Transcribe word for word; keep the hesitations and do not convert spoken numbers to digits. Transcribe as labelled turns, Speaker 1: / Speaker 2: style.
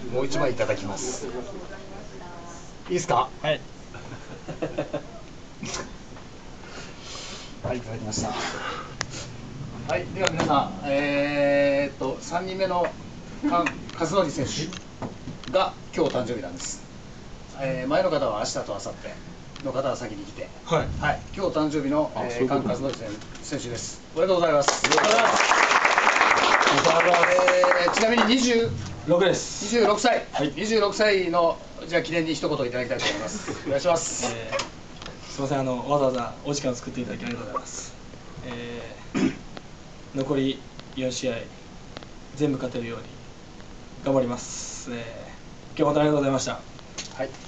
Speaker 1: もう一枚いただきます。いいですか？
Speaker 2: はい。
Speaker 1: はい、いただきました。はい、では皆さん、えー、っとさんにんめの勝則選手が今日誕生日なんです。えー、前の方は明日と明後日の方は先に来て、
Speaker 2: はい、
Speaker 1: はい、今日誕生日の菅勝則選手です。おめでとうございます。
Speaker 2: ありがとうございます。
Speaker 1: えー、ちなみににじゅう
Speaker 2: ろくです。
Speaker 1: にじゅうろくさい、
Speaker 2: はい、
Speaker 1: にじゅうろくさいのじゃあ記念に一言いただきたいと思います。お願いします。
Speaker 2: えー、すみません、あのわざわざお時間を作っていただきありがとうございます。えー、残りよん試合全部勝てるように頑張ります。えー、今日本当にありがとうございました。
Speaker 1: はい。